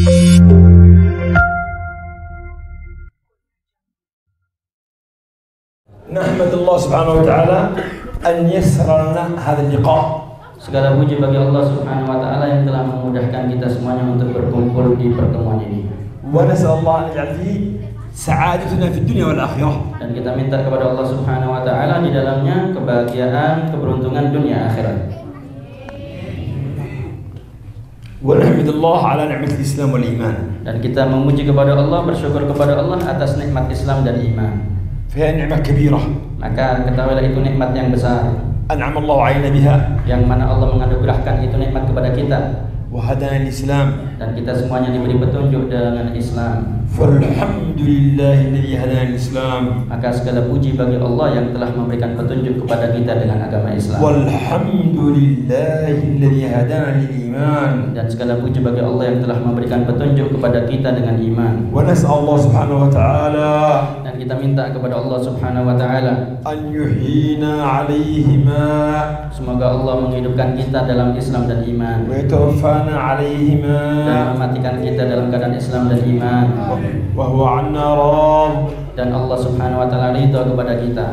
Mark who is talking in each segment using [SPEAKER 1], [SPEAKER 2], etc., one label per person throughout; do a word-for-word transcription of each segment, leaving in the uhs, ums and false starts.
[SPEAKER 1] نحمد الله سبحانه وتعالى أن يسر لنا هذا اللقاء.
[SPEAKER 2] Segala puji bagi Allah Subhanahu wa taala yang telah memudahkan kita semuanya untuk berkumpul di pertemuan ini.
[SPEAKER 1] ونسأل الله أن يجعل فيه سعادتنا في الدنيا والآخرة.
[SPEAKER 2] Dan kita minta kepada Allah Subhanahu wa taala di dalamnya kebahagiaan, keberuntungan dunia akhirat.
[SPEAKER 1] ونحمد الله على نعمة الإسلام والإيمان.
[SPEAKER 2] Dan kita memuji kepada Allah, bersyukur kepada Allah atas nikmat Islam dan iman.
[SPEAKER 1] فهي نعمة كبيرة.
[SPEAKER 2] Maka ketahuilah itu nikmat yang besar.
[SPEAKER 1] أنعم الله علينا بها.
[SPEAKER 2] Yang mana Allah menganugerahkan itu nikmat kepada kita.
[SPEAKER 1] وهدانا الإسلام.
[SPEAKER 2] Dan kita semuanya diberi petunjuk dengan Islam.
[SPEAKER 1] فالحمد لله الذي هدانا الإسلام.
[SPEAKER 2] Maka segala puji bagi Allah yang telah memberikan petunjuk kepada kita dengan agama Islam.
[SPEAKER 1] والحمد لله الذي هدانا للإيمان.
[SPEAKER 2] Dan segala puji bagi Allah yang telah memberikan petunjuk kepada kita dengan iman.
[SPEAKER 1] ونسأل الله سبحانه وتعالى
[SPEAKER 2] Dan kita minta kepada Allah Subhanahu wa taala
[SPEAKER 1] أن يحيينا عليهما
[SPEAKER 2] semoga Allah menghidupkan kita dalam Islam dan iman,
[SPEAKER 1] ويتوفانا عليهما
[SPEAKER 2] dan mematikan kita dalam keadaan Islam dan iman,
[SPEAKER 1] وهو عنا راض.
[SPEAKER 2] dan Allah Subhanahu wa taala ridha kepada kita.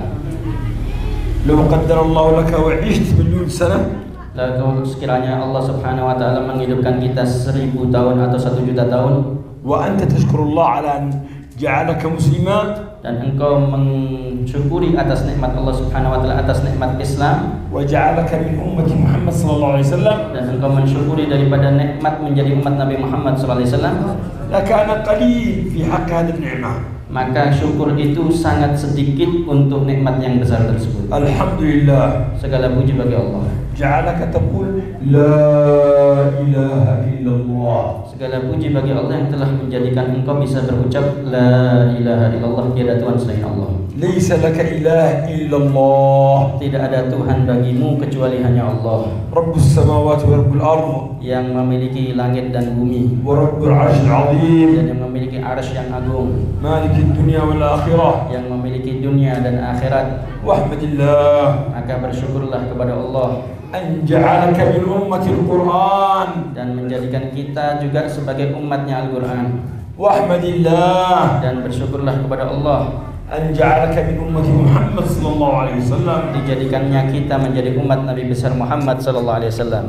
[SPEAKER 1] لو قدر الله لك وعشت مليون سنة
[SPEAKER 2] Lalu sekiranya Allah Subhanahu wa taala menghidupkan kita seribu tahun atau satu juta tahun,
[SPEAKER 1] وأنت تشكر الله على أن جعلك مسلما,
[SPEAKER 2] dan engkau mensyukuri atas nikmat Allah Subhanahu wa taala atas nikmat Islam,
[SPEAKER 1] وجعلك من أمة محمد صلى الله عليه وسلم,
[SPEAKER 2] dan engkau mensyukuri daripada nikmat menjadi umat Nabi Muhammad sallallahu alaihi wasallam,
[SPEAKER 1] لكان قليل في حق هذه النعمة.
[SPEAKER 2] maka syukur itu sangat sedikit untuk nikmat yang besar tersebut.
[SPEAKER 1] الحمد لله.
[SPEAKER 2] Segala puji bagi Allah.
[SPEAKER 1] جعلك تقول لا إله إلا الله.
[SPEAKER 2] Segala puji bagi Allah yang telah menjadikan engkau bisa berucap la ilaha illallah, tiada Tuhan selain Allah.
[SPEAKER 1] ليس لك إله إلا الله.
[SPEAKER 2] Tidak ada Tuhan bagimu kecuali hanya Allah,
[SPEAKER 1] رب السماوات ورب الأرض
[SPEAKER 2] yang memiliki langit dan bumi,
[SPEAKER 1] ورب العرش العظيم
[SPEAKER 2] dan yang memiliki arsy yang agung,
[SPEAKER 1] مالك الدنيا والآخرة.
[SPEAKER 2] yang memiliki dunia dan akhirat.
[SPEAKER 1] واحمد الله
[SPEAKER 2] Maka bersyukurlah kepada Allah
[SPEAKER 1] أن جعلك من أمة القرآن.
[SPEAKER 2] dan menjadikan kita juga sebagai umatnya Al-Quran.
[SPEAKER 1] واحمد الله
[SPEAKER 2] Dan bersyukurlah kepada Allah
[SPEAKER 1] أن جعلك من أمة محمد صلى الله عليه وسلم.
[SPEAKER 2] dijadikannya kita menjadi umat Nabi besar Muhammad sallallahu alaihi wasallam,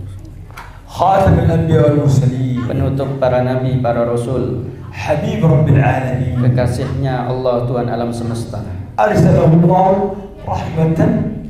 [SPEAKER 1] خاتم الأنبياء والمرسلين,
[SPEAKER 2] penutup para nabi, para rasul,
[SPEAKER 1] حبيب رب العالمين.
[SPEAKER 2] kekasihnya Allah Tuhan alam semesta,
[SPEAKER 1] أرسله الله رحمة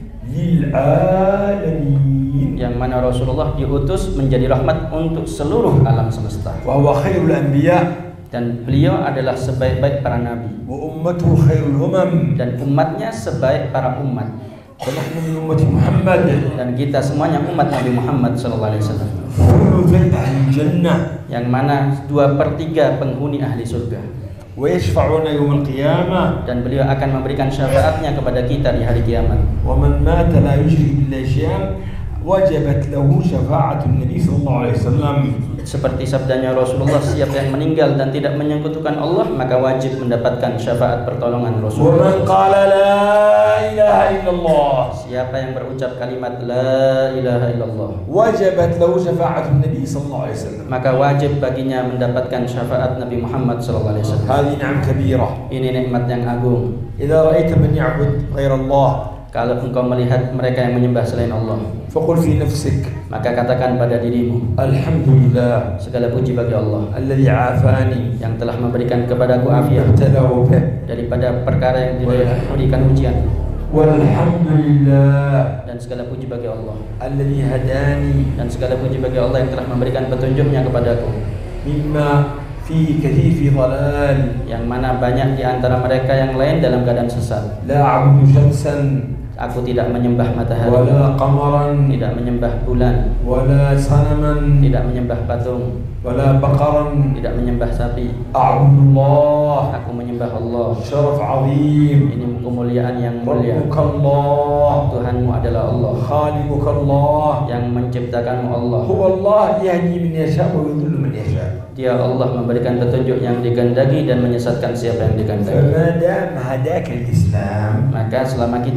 [SPEAKER 1] للعالمين.
[SPEAKER 2] yang mana Rasulullah diutus menjadi rahmat untuk seluruh alam semesta,
[SPEAKER 1] وهو خير الأنبياء
[SPEAKER 2] dan beliau adalah sebaik-baik para nabi,
[SPEAKER 1] وأمته خير الأمم.
[SPEAKER 2] dan umatnya sebaik para umat.
[SPEAKER 1] ونحن من أمة محمد
[SPEAKER 2] Dan kita semuanya umat Nabi Muhammad sallallahu alaihi wasallam,
[SPEAKER 1] ثلث أهل الجنة,
[SPEAKER 2] yang mana dua per tiga penghuni ahli surga,
[SPEAKER 1] ويشفعون يوم القيامة.
[SPEAKER 2] dan beliau akan memberikan syafaatnya kepada kita di hari kiamat.
[SPEAKER 1] ومن مات لا يشرك بالله شيئا وجبت له شفاعة النبي صلى الله عليه وسلم.
[SPEAKER 2] Seperti sabdanya Rasulullah, siapa yang meninggal dan tidak menyekutukan Allah, maka wajib mendapatkan syafaat pertolongan Rasulullah.
[SPEAKER 1] ومن قال لا إله إلا الله
[SPEAKER 2] Siapa yang berucap kalimat la ilaha illallah,
[SPEAKER 1] وجبت له شفاعة النبي صلى الله عليه وسلم.
[SPEAKER 2] maka wajib baginya mendapatkan syafaat Nabi Muhammad sallallahu alaihi wasallam.
[SPEAKER 1] هذه نعم كبيرة.
[SPEAKER 2] Ini nikmat yang agung.
[SPEAKER 1] إذا رأيت من يعبد غير الله
[SPEAKER 2] Kalau engkau melihat mereka yang menyembah selain Allah,
[SPEAKER 1] فقل في نفسك
[SPEAKER 2] maka katakan pada dirimu,
[SPEAKER 1] الحمد لله
[SPEAKER 2] segala puji bagi Allah
[SPEAKER 1] الذي عافاني
[SPEAKER 2] yang telah memberikan kepadaku afiat
[SPEAKER 1] ابتلاه به.
[SPEAKER 2] daripada perkara yang diberikan ujian,
[SPEAKER 1] والحمد لله
[SPEAKER 2] dan segala puji bagi Allah
[SPEAKER 1] الذي هداني
[SPEAKER 2] dan segala puji bagi Allah yang telah memberikan petunjuknya kepadaku,
[SPEAKER 1] مما فيه كثير في ضلال.
[SPEAKER 2] yang mana banyak di antara mereka yang lain dalam keadaan sesat.
[SPEAKER 1] لا أعبد شمسا
[SPEAKER 2] Aku tidak menyembah matahari,
[SPEAKER 1] ولا قمرا
[SPEAKER 2] tidak menyembah bulan,
[SPEAKER 1] ولا صنما
[SPEAKER 2] tidak menyembah patung,
[SPEAKER 1] ولا بقرا.
[SPEAKER 2] tidak menyembah sapi.
[SPEAKER 1] أعبد الله.
[SPEAKER 2] Aku menyembah Allah.
[SPEAKER 1] شرف عظيم.
[SPEAKER 2] Ini kemuliaan yang mulia.
[SPEAKER 1] ربك الله.
[SPEAKER 2] Tuhanmu adalah Allah,
[SPEAKER 1] خالقك الله.
[SPEAKER 2] yang menciptakanmu Allah.
[SPEAKER 1] هو الله يهدي من يشاء ويضل من يشاء.
[SPEAKER 2] Dia Allah memberikan petunjuk yang dikehendaki dan menyesatkan siapa yang dikehendaki.
[SPEAKER 1] فما دام هداك الإسلام
[SPEAKER 2] Maka selama kita mendapatkan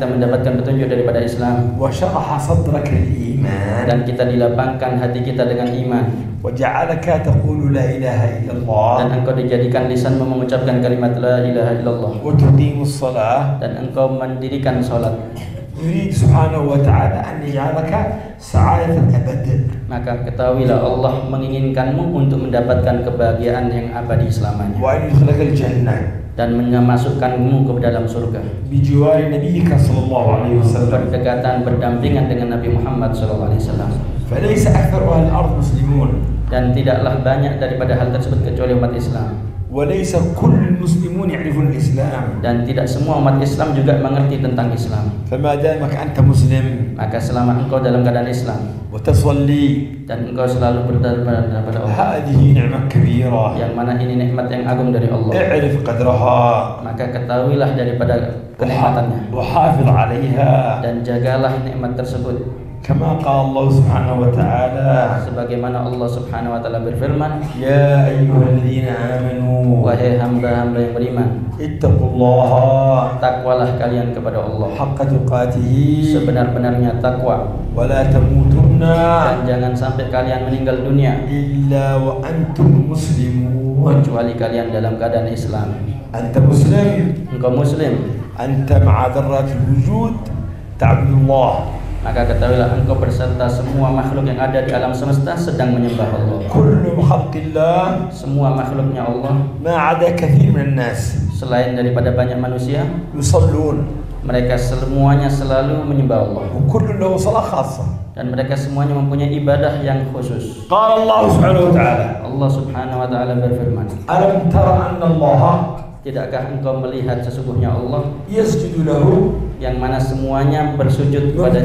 [SPEAKER 2] diberikan petunjuk daripada Islam,
[SPEAKER 1] وشرح صدرك للإيمان
[SPEAKER 2] dan kita dilapangkan hati kita dengan iman,
[SPEAKER 1] وجعلك تقول لا إله إلا الله
[SPEAKER 2] dan engkau dijadikan lisanmu mengucapkan kalimat la ilaha illallah,
[SPEAKER 1] وتقيم الصلاة,
[SPEAKER 2] dan engkau mendirikan salat.
[SPEAKER 1] يريد سبحانه وتعالى أن يجعلك سعادة الأبد.
[SPEAKER 2] Maka ketahuilah Allah menginginkanmu untuk mendapatkan kebahagiaan yang abadi selamanya,
[SPEAKER 1] وأن يدخلك الجنة
[SPEAKER 2] dan memasukkanmu ke dalam surga
[SPEAKER 1] بجوار نبيك صلى الله عليه وسلم.
[SPEAKER 2] berdekatan berdampingan dengan Nabi Muhammad shallallahu alaihi wasallam.
[SPEAKER 1] فليس أكثر أهل الأرض مسلمون،
[SPEAKER 2] Dan tidaklah banyak daripada hal tersebut kecuali umat Islam,
[SPEAKER 1] وليس كل المسلمون يعرفون الإسلام.
[SPEAKER 2] dan tidak semua umat Islam juga mengerti tentang Islam.
[SPEAKER 1] فما دامك أنت مسلم
[SPEAKER 2] Maka selama engkau dalam keadaan Islam
[SPEAKER 1] وتصلي
[SPEAKER 2] dan engkau selalu berdoa kepada Allah,
[SPEAKER 1] هذه نعمة كبيرة،
[SPEAKER 2] yang mana ini nikmat yang agung dari Allah,
[SPEAKER 1] اعرف قدرها
[SPEAKER 2] maka ketahuilah daripada kenikmatannya
[SPEAKER 1] وحافظ عليها،
[SPEAKER 2] dan jagalah nikmat tersebut.
[SPEAKER 1] كما قال الله سبحانه وتعالى
[SPEAKER 2] Sebagaimana Allah Subhanahu wa taala berfirman,
[SPEAKER 1] يا أيها الذين آمنوا
[SPEAKER 2] wahai hamba-hamba yang beriman,
[SPEAKER 1] اتقوا الله
[SPEAKER 2] takwalah kalian kepada Allah
[SPEAKER 1] حق تقاته
[SPEAKER 2] sebenar-benarnya takwa,
[SPEAKER 1] ولا تموتن
[SPEAKER 2] dan jangan sampai kalian meninggal dunia
[SPEAKER 1] إلا وأنتم مسلمون.
[SPEAKER 2] kecuali kalian dalam keadaan Islam.
[SPEAKER 1] أنت مسلم،
[SPEAKER 2] Engkau muslim,
[SPEAKER 1] أنت مع ذرات الوجود تعبد الله.
[SPEAKER 2] maka ketahuilah engkau berserta semua makhluk yang ada di alam semesta sedang menyembah Allah.
[SPEAKER 1] كل خلق الله
[SPEAKER 2] Semua makhluknya Allah,
[SPEAKER 1] ما عدا كثير من الناس
[SPEAKER 2] selain daripada banyak manusia,
[SPEAKER 1] يصلون،
[SPEAKER 2] mereka semuanya selalu menyembah Allah,
[SPEAKER 1] وكل له صلاة خاصة.
[SPEAKER 2] dan mereka semuanya mempunyai ibadah yang khusus.
[SPEAKER 1] قال الله سبحانه وتعالى
[SPEAKER 2] Allah Subhanahu wa taala berfirman,
[SPEAKER 1] ألم تر أن الله
[SPEAKER 2] tidakkah engkau melihat sesungguhnya Allah
[SPEAKER 1] يسجد له
[SPEAKER 2] yang mana semuanya bersujud
[SPEAKER 1] من في
[SPEAKER 2] kepadanya,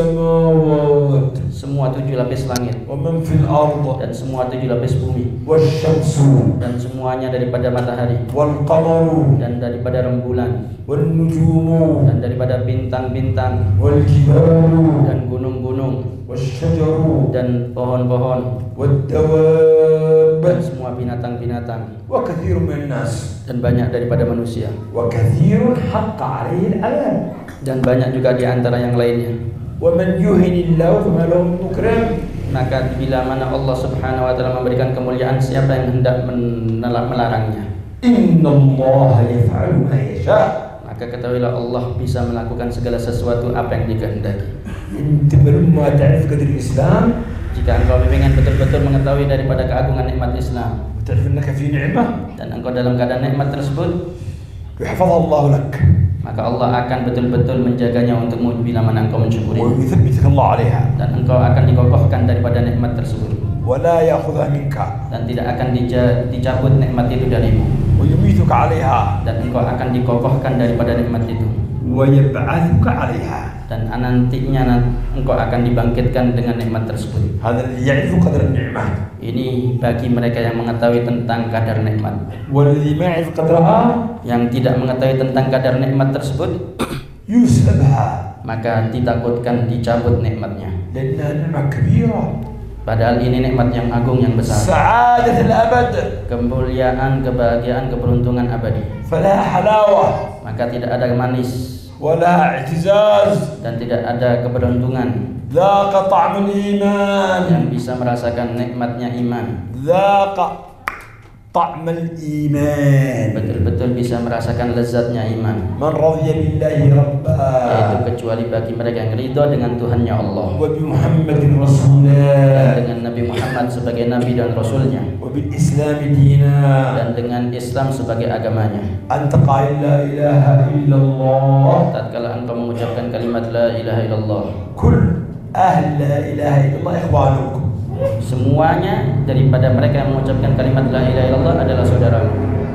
[SPEAKER 1] السماوات
[SPEAKER 2] semua tujuh lapis langit
[SPEAKER 1] ومن في الأرض
[SPEAKER 2] dan semua tujuh lapis bumi,
[SPEAKER 1] والشمس
[SPEAKER 2] dan semuanya daripada matahari
[SPEAKER 1] والقمر
[SPEAKER 2] dan daripada rembulan
[SPEAKER 1] والنجوم
[SPEAKER 2] dan daripada bintang-bintang
[SPEAKER 1] والجبال
[SPEAKER 2] dan gunung-gunung
[SPEAKER 1] والشجر
[SPEAKER 2] dan pohon-pohon
[SPEAKER 1] والدواب
[SPEAKER 2] dan semua binatang-binatang
[SPEAKER 1] وكثير من الناس
[SPEAKER 2] dan banyak daripada manusia,
[SPEAKER 1] وكثير حق عليه العذاب
[SPEAKER 2] dan banyak juga di antara yang lainnya.
[SPEAKER 1] ومن يهن الله فما له من مكرم.
[SPEAKER 2] Maka bila mana Allah Subhanahu wa taala memberikan kemuliaan, siapa yang hendak menolak melarangnya?
[SPEAKER 1] إن الله يفعل ما يشاء.
[SPEAKER 2] Maka ketahuilah Allah bisa melakukan segala sesuatu apa yang dikehendaki.
[SPEAKER 1] أنت لما تعرف قدر الإسلام
[SPEAKER 2] Jika engkau ingin betul-betul mengetahui daripada keagungan nikmat Islam,
[SPEAKER 1] وتعرف أنك في نعمة
[SPEAKER 2] dan engkau dalam keadaan nikmat tersebut,
[SPEAKER 1] يحفظها الله لك
[SPEAKER 2] maka Allah akan betul-betul menjaganya untukmu bila mana engkau mensyukuri,
[SPEAKER 1] ويثبتك الله عليها
[SPEAKER 2] dan engkau akan dikokohkan daripada nikmat tersebut,
[SPEAKER 1] ولا يأخذها منك
[SPEAKER 2] dan tidak akan dija- dicabut nikmat itu darimu,
[SPEAKER 1] ويميتك عليها
[SPEAKER 2] dan engkau akan dikokohkan daripada nikmat itu,
[SPEAKER 1] ويبعثك عليها.
[SPEAKER 2] dan nantinya engkau akan dibangkitkan dengan nikmat tersebut.
[SPEAKER 1] هذا الذي يعرف قدر النعمة.
[SPEAKER 2] Ini bagi mereka yang mengetahui tentang kadar nikmat.
[SPEAKER 1] والذي ما يعرف قدرها
[SPEAKER 2] Yang tidak mengetahui tentang kadar nikmat tersebut,
[SPEAKER 1] يسلبها
[SPEAKER 2] maka ditakutkan dicabut nikmatnya.
[SPEAKER 1] لأنها نعمة كبيرة.
[SPEAKER 2] Padahal ini nikmat yang agung yang besar.
[SPEAKER 1] سعادة الأبد
[SPEAKER 2] Kemuliaan, kebahagiaan, keberuntungan abadi.
[SPEAKER 1] فلا حلاوة
[SPEAKER 2] Maka tidak ada manis
[SPEAKER 1] ولا اعتزاز.
[SPEAKER 2] dan tidak ada keberuntungan
[SPEAKER 1] ذاق طعم الإيمان.
[SPEAKER 2] yang bisa merasakan nikmatnya iman.
[SPEAKER 1] ذاق طعم الإيمان.
[SPEAKER 2] Betul-betul bisa merasakan lezatnya iman.
[SPEAKER 1] من رضي بالله ربا
[SPEAKER 2] Yaitu kecuali bagi mereka yang ridho dengan Tuhannya Allah,
[SPEAKER 1] وبمحمد رسولا
[SPEAKER 2] dan dengan Nabi Muhammad sebagai Nabi dan Rasulnya,
[SPEAKER 1] وبالإسلام دينا.
[SPEAKER 2] dan dengan Islam sebagai agamanya.
[SPEAKER 1] أنت قائل لا إله إلا الله.
[SPEAKER 2] Tatkala engkau mengucapkan kalimat la ilaha illallah,
[SPEAKER 1] كل أهل لا إله إلا الله إخوانك.
[SPEAKER 2] semuanya daripada mereka yang mengucapkan kalimat la ilaha illallah adalah saudaramu,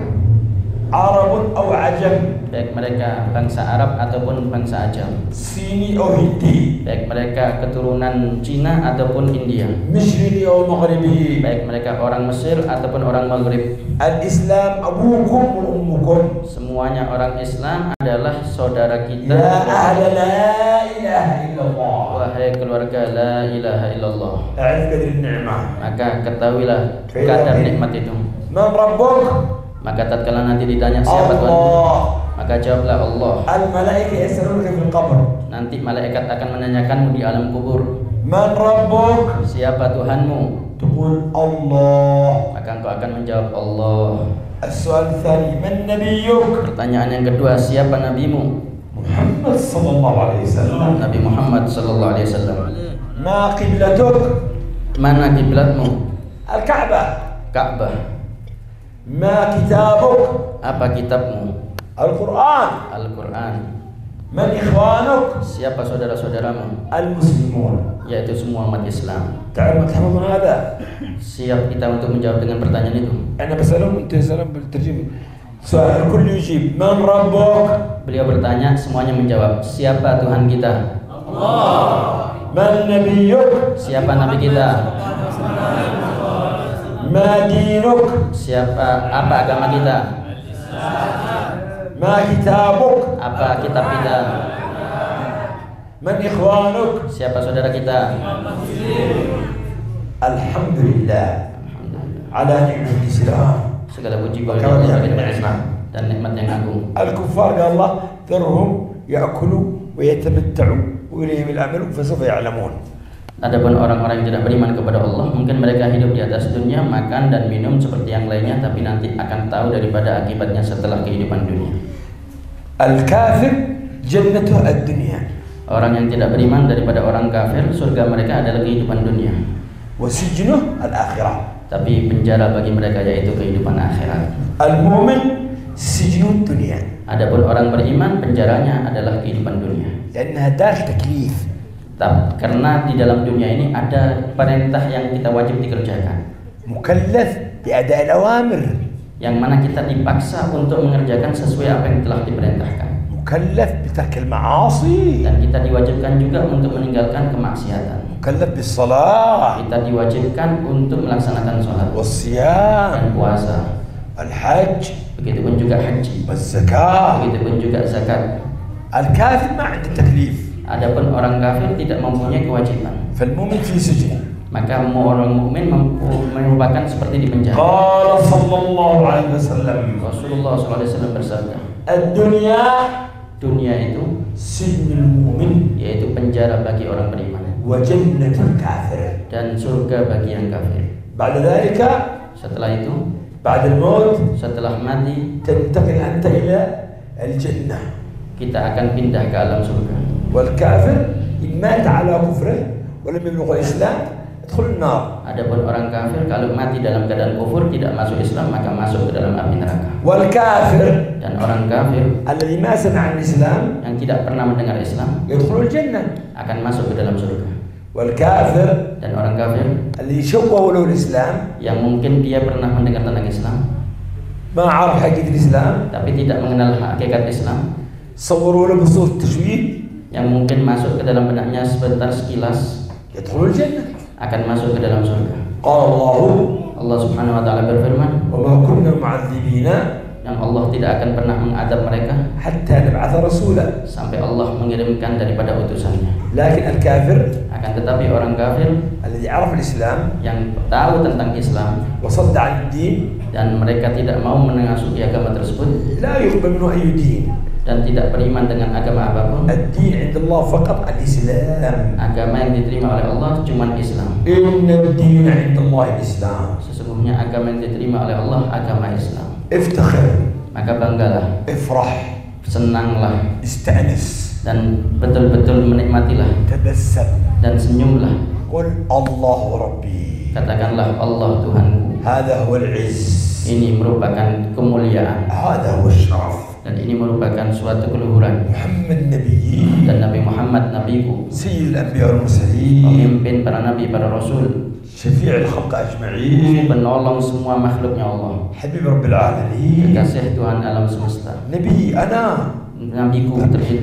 [SPEAKER 1] عرب أو عجم،
[SPEAKER 2] baik mereka bangsa Arab ataupun bangsa Ajam,
[SPEAKER 1] صيني أو هندي،
[SPEAKER 2] baik mereka keturunan Cina ataupun India,
[SPEAKER 1] مشرقي أو مغربي.
[SPEAKER 2] baik mereka orang Mesir ataupun orang Maghrib.
[SPEAKER 1] الإسلام أبوكم وأمكم.
[SPEAKER 2] Semuanya orang Islam adalah saudara kita.
[SPEAKER 1] يا أهل لا إله إلا الله.
[SPEAKER 2] Wahai keluarga la ilaha illallah,
[SPEAKER 1] أعرف قدر النعمة.
[SPEAKER 2] maka ketahuilah kadar nikmat itu.
[SPEAKER 1] من ربك؟
[SPEAKER 2] Maka tatkala nanti ditanya siapa Tuhan,
[SPEAKER 1] الله.
[SPEAKER 2] Maka jawablah Allah.
[SPEAKER 1] الملائكة يسألونك في القبر
[SPEAKER 2] Nanti malaikat akan menanyakanmu di alam kubur,
[SPEAKER 1] من ربك؟
[SPEAKER 2] siapa Tuhanmu?
[SPEAKER 1] تقول الله.
[SPEAKER 2] Maka engkau akan menjawab Allah.
[SPEAKER 1] السؤال الثاني من نبيك؟
[SPEAKER 2] Pertanyaan yang kedua, siapa nabimu?
[SPEAKER 1] محمد صلى الله عليه وسلم.
[SPEAKER 2] Nabi Muhammad sallallahu alaihi wasallam.
[SPEAKER 1] ما قبلتك؟
[SPEAKER 2] Mana kiblatmu?
[SPEAKER 1] الكعبة.
[SPEAKER 2] Ka'bah.
[SPEAKER 1] ما كتابك؟
[SPEAKER 2] Apa kitabmu?
[SPEAKER 1] القرآن.
[SPEAKER 2] Al-Quran.
[SPEAKER 1] من إخوانك؟
[SPEAKER 2] Siapa saudara-saudaramu?
[SPEAKER 1] المسلمون.
[SPEAKER 2] Yaitu semua umat Islam.
[SPEAKER 1] تعلم تحفظون هذا؟
[SPEAKER 2] Siap kita untuk menjawab dengan pertanyaan itu.
[SPEAKER 1] أنا بسألهم أنت سلام بالترجمة. سؤال الكل يجيب من ربك؟
[SPEAKER 2] Beliau bertanya, semuanya menjawab, siapa Tuhan kita?
[SPEAKER 1] الله. من نبيك؟
[SPEAKER 2] Siapa nabi kita?
[SPEAKER 1] ما دينك؟
[SPEAKER 2] Siapa apa agama kita?
[SPEAKER 1] ما كتابك؟
[SPEAKER 2] Apa kitab kita?
[SPEAKER 1] من إخوانك؟
[SPEAKER 2] Siapa saudara kita?
[SPEAKER 1] الحمد لله على نعمة الإسلام.
[SPEAKER 2] Segala puji bagi Allah bagi nikmat Islam dan nikmat yang agung.
[SPEAKER 1] الكفار قال الله ذرهم يأكلوا ويتمتعوا وإليهم الأمل فسوف يعلمون.
[SPEAKER 2] Adapun orang-orang yang tidak beriman kepada Allah, mungkin mereka hidup di atas dunia, makan dan minum seperti yang lainnya, tapi nanti akan tahu daripada akibatnya setelah kehidupan dunia.
[SPEAKER 1] الكافر جنته الدنيا.
[SPEAKER 2] Orang yang tidak beriman daripada orang kafir, surga mereka adalah kehidupan dunia.
[SPEAKER 1] وسجنه الآخرة.
[SPEAKER 2] Tapi penjara bagi mereka yaitu kehidupan akhirat.
[SPEAKER 1] المؤمن سجن الدنيا.
[SPEAKER 2] Adapun orang beriman, penjaranya adalah kehidupan dunia.
[SPEAKER 1] لأنها داخل تكليف.
[SPEAKER 2] Karena di dalam dunia ini ada perintah yang kita wajib dikerjakan.
[SPEAKER 1] مكلف بأداء الأوامر.
[SPEAKER 2] Yang mana kita dipaksa untuk mengerjakan sesuai apa yang telah diperintahkan.
[SPEAKER 1] مكلف بترك المعاصي.
[SPEAKER 2] Dan kita diwajibkan juga untuk meninggalkan kemaksiatan.
[SPEAKER 1] مكلف بالصلاة.
[SPEAKER 2] Kita diwajibkan untuk melaksanakan sholat
[SPEAKER 1] والصيام.
[SPEAKER 2] dan puasa.
[SPEAKER 1] الحج.
[SPEAKER 2] Begitupun juga haji.
[SPEAKER 1] والزكاة.
[SPEAKER 2] Begitupun juga zakat.
[SPEAKER 1] الكافر ما عنده تكليف.
[SPEAKER 2] Adapun orang kafir tidak mempunyai kewajiban.
[SPEAKER 1] فالمؤمن في سجن.
[SPEAKER 2] Maka orang mukmin merupakan seperti di penjara.
[SPEAKER 1] قال صلى الله عليه وسلم.
[SPEAKER 2] Rasulullah shallallahu alaihi wasallam bersabda,
[SPEAKER 1] الدنيا
[SPEAKER 2] dunia itu
[SPEAKER 1] سجن المؤمن
[SPEAKER 2] yaitu penjara bagi orang beriman
[SPEAKER 1] وجنة الكافر.
[SPEAKER 2] dan surga bagi yang kafir.
[SPEAKER 1] بعد ذلك
[SPEAKER 2] Setelah itu,
[SPEAKER 1] بعد الموت
[SPEAKER 2] setelah mati,
[SPEAKER 1] تنتقل أنت إلى الجنة.
[SPEAKER 2] kita akan pindah ke alam surga.
[SPEAKER 1] والكافر إن مات على كفره ولم يبلغ الإسلام يدخل النار.
[SPEAKER 2] Adapun orang kafir kalau mati dalam keadaan kufur tidak masuk Islam maka masuk ke dalam api neraka.
[SPEAKER 1] والكافر
[SPEAKER 2] Dan orang kafir
[SPEAKER 1] الذي ما سمع عن الإسلام
[SPEAKER 2] yang tidak pernah mendengar Islam
[SPEAKER 1] يدخل الجنة.
[SPEAKER 2] akan masuk ke dalam surga.
[SPEAKER 1] والكافر
[SPEAKER 2] Dan orang kafir
[SPEAKER 1] الذي شوهوا له الإسلام
[SPEAKER 2] yang mungkin dia pernah mendengar tentang Islam
[SPEAKER 1] ما عرف حقيقة الإسلام
[SPEAKER 2] tapi tidak mengenal hakikat Islam,
[SPEAKER 1] صوروا له بصورة تشويه
[SPEAKER 2] yang mungkin masuk ke dalam benaknya sebentar sekilas
[SPEAKER 1] يدخل الجنة.
[SPEAKER 2] akan masuk ke dalam surga.
[SPEAKER 1] قال الله
[SPEAKER 2] Allah Subhanahu wa taala berfirman,
[SPEAKER 1] وما كنا معذبين
[SPEAKER 2] yang Allah tidak akan pernah mengadab mereka
[SPEAKER 1] حتى نبعث رسولا.
[SPEAKER 2] sampai Allah mengirimkan daripada utusannya.
[SPEAKER 1] لكن الكافر
[SPEAKER 2] Akan tetapi orang kafir
[SPEAKER 1] الذي عرف الإسلام
[SPEAKER 2] yang tahu tentang Islam
[SPEAKER 1] وصد عن الدين
[SPEAKER 2] dan mereka tidak mau mengasuhi agama tersebut
[SPEAKER 1] لا يقبل منه أي دين.
[SPEAKER 2] dan tidak beriman dengan agama apapun,
[SPEAKER 1] الدين عند الله فقط الإسلام.
[SPEAKER 2] agama yang diterima oleh Allah cuma Islam.
[SPEAKER 1] إن الدين عند الله الإسلام.
[SPEAKER 2] Sesungguhnya agama yang diterima oleh Allah agama Islam.
[SPEAKER 1] افتخر.
[SPEAKER 2] Maka banggalah,
[SPEAKER 1] افرح.
[SPEAKER 2] senanglah
[SPEAKER 1] استأنس.
[SPEAKER 2] dan betul-betul menikmatilah
[SPEAKER 1] تبسم.
[SPEAKER 2] dan senyumlah.
[SPEAKER 1] قل الله ربي.
[SPEAKER 2] Katakanlah Allah Tuhanku.
[SPEAKER 1] هذا هو العز.
[SPEAKER 2] Ini merupakan kemuliaan
[SPEAKER 1] هذا هو الشرف.
[SPEAKER 2] dan ini merupakan suatu keluhuran.
[SPEAKER 1] محمد نبي.
[SPEAKER 2] Dan Nabi Muhammad nabiku,
[SPEAKER 1] سيد الأنبياء والمرسلين.
[SPEAKER 2] pemimpin para nabi, para rasul,
[SPEAKER 1] شفيع الخلق أجمعين.
[SPEAKER 2] penolong semua makhluknya Allah,
[SPEAKER 1] حبيب رب العالمين.
[SPEAKER 2] kekasih Tuhan alam semesta,
[SPEAKER 1] نبي أنا
[SPEAKER 2] nabiku tercinta,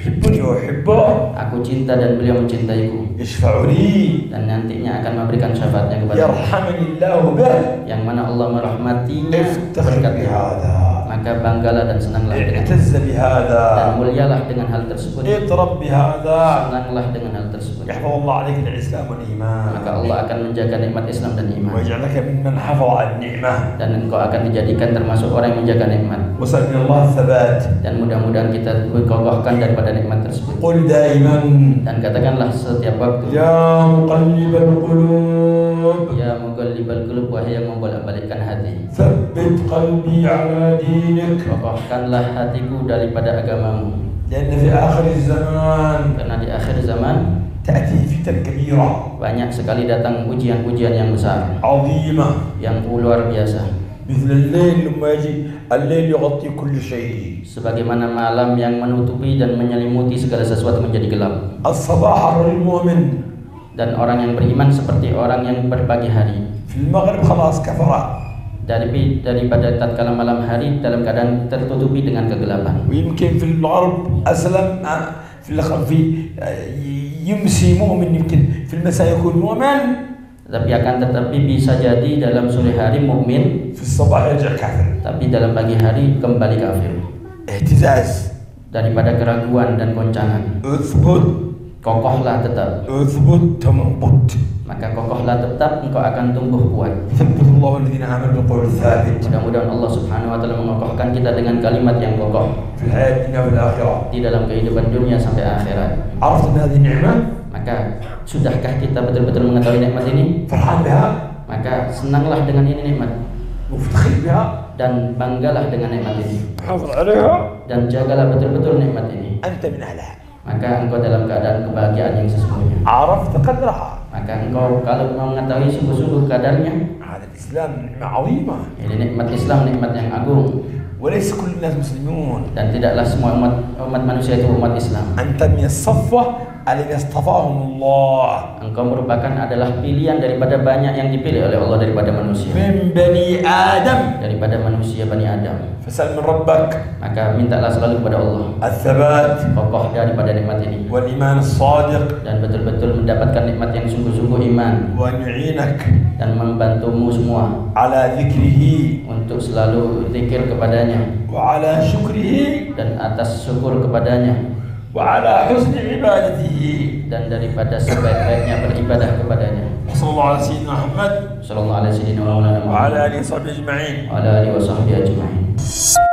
[SPEAKER 1] يحبني وأحبه
[SPEAKER 2] aku cinta dan beliau mencintaiku,
[SPEAKER 1] يشفع لي
[SPEAKER 2] dan nantinya akan memberikan syafaatnya kepada
[SPEAKER 1] يرحمني الله به
[SPEAKER 2] yang mana Allah merahmatinya
[SPEAKER 1] افتخر
[SPEAKER 2] berkat
[SPEAKER 1] بهذا
[SPEAKER 2] maka banggalah dan senanglah dengan
[SPEAKER 1] اعتز
[SPEAKER 2] dan
[SPEAKER 1] بهذا
[SPEAKER 2] mulialah dengan hal tersebut,
[SPEAKER 1] اضرب بهذا
[SPEAKER 2] senanglah dengan hal tersebut,
[SPEAKER 1] يحفظ الله عليك الإسلام والإيمان
[SPEAKER 2] maka Allah akan menjaga nikmat Islam dan iman,
[SPEAKER 1] ويجعلك ممن حفظ على النعمة
[SPEAKER 2] dan engkau akan dijadikan termasuk orang yang menjaga nikmat,
[SPEAKER 1] وسأل من الله الثبات
[SPEAKER 2] dan mudah-mudahan kita dikokohkan daripada nikmat tersebut.
[SPEAKER 1] قل دائما
[SPEAKER 2] Dan katakanlah setiap waktu,
[SPEAKER 1] يا مقلب القلوب
[SPEAKER 2] ya muqallibal qulub, wahai yang membolak-balikkan hati,
[SPEAKER 1] ثبت قلبي على دينك
[SPEAKER 2] kokohkanlah hatiku daripada agamamu,
[SPEAKER 1] لأن في آخر الزمان
[SPEAKER 2] karena di akhir zaman
[SPEAKER 1] تأتي فتن كبيرة
[SPEAKER 2] banyak sekali datang ujian-ujian yang besar,
[SPEAKER 1] عظيمة
[SPEAKER 2] yang luar biasa,
[SPEAKER 1] مثل الليل لما يجي الليل يغطي كل شيء
[SPEAKER 2] sebagaimana malam yang menutupi dan menyelimuti segala sesuatu menjadi gelap.
[SPEAKER 1] الصباح المؤمن
[SPEAKER 2] Dan orang yang beriman seperti orang yang berpagi hari,
[SPEAKER 1] في المغرب خلاص كفر
[SPEAKER 2] dari daripada tatkala malam hari dalam keadaan tertutupi dengan kegelapan.
[SPEAKER 1] ويمكن في الغرب أسلم في الخ- في يمسي مؤمن يمكن في المساء يكون مؤمن
[SPEAKER 2] Tapi akan tetapi bisa jadi dalam sore hari mukmin,
[SPEAKER 1] في الصباح يرجع كافر
[SPEAKER 2] tapi dalam pagi hari kembali kafir.
[SPEAKER 1] اهتزاز
[SPEAKER 2] Daripada keraguan dan goncangan,
[SPEAKER 1] اثبت
[SPEAKER 2] kokohlah tetap,
[SPEAKER 1] اثبت تنبت
[SPEAKER 2] maka kokohlah tetap, engkau akan tumbuh kuat.
[SPEAKER 1] ثبت الله الذين آمنوا بالقول الثابت
[SPEAKER 2] Mudah-mudahan Allah Subhanahu wa taala mengokohkan kita dengan kalimat yang kokoh
[SPEAKER 1] في الحياة الدنيا والآخرة.
[SPEAKER 2] di dalam kehidupan dunia sampai akhirat.
[SPEAKER 1] عرفت أن هذه النعمة
[SPEAKER 2] Maka sudahkah kita betul-betul mengetahui nikmat ini?
[SPEAKER 1] فرحان بها
[SPEAKER 2] Maka senanglah dengan ini nikmat,
[SPEAKER 1] مفتخر بها
[SPEAKER 2] dan banggalah dengan nikmat ini,
[SPEAKER 1] حافظ عليها
[SPEAKER 2] dan jagalah betul-betul nikmat ini.
[SPEAKER 1] أنت من أهلها.
[SPEAKER 2] Maka engkau dalam keadaan kebahagiaan yang sesungguhnya.
[SPEAKER 1] عرفت قدرها.
[SPEAKER 2] Maka engkau kalau mau mengetahui sungguh-sungguh kadarnya,
[SPEAKER 1] هذا الإسلام نعمة عظيمة
[SPEAKER 2] ini nikmat Islam, nikmat yang agung,
[SPEAKER 1] وليس كل الناس مسلمون.
[SPEAKER 2] dan tidaklah semua umat umat manusia itu umat Islam.
[SPEAKER 1] أنت من الصفوة الذين اصطفاهم الله
[SPEAKER 2] Engkau merupakan adalah pilihan daripada banyak yang dipilih oleh Allah daripada manusia,
[SPEAKER 1] من بني آدم.
[SPEAKER 2] daripada manusia Bani Adam.
[SPEAKER 1] فسأل من ربك
[SPEAKER 2] Maka mintalah selalu kepada Allah
[SPEAKER 1] الثبات
[SPEAKER 2] kokoh daripada nikmat ini,
[SPEAKER 1] والإيمان الصادق
[SPEAKER 2] dan betul-betul mendapatkan nikmat yang sungguh-sungguh iman,
[SPEAKER 1] وأن يعينك
[SPEAKER 2] dan membantumu semua
[SPEAKER 1] على ذكره
[SPEAKER 2] untuk selalu zikir kepadanya
[SPEAKER 1] وعلى شكره
[SPEAKER 2] dan atas syukur kepadanya,
[SPEAKER 1] وعلى حسن عبادته.
[SPEAKER 2] dan daripada sebaik-baiknya beribadah kepadanya.
[SPEAKER 1] وصلى الله على سيدنا محمد
[SPEAKER 2] Sallallahu alaihi wasallam
[SPEAKER 1] وعلى آله وصحبه أجمعين.
[SPEAKER 2] wa ala alihi wa sahbihi ajma'in.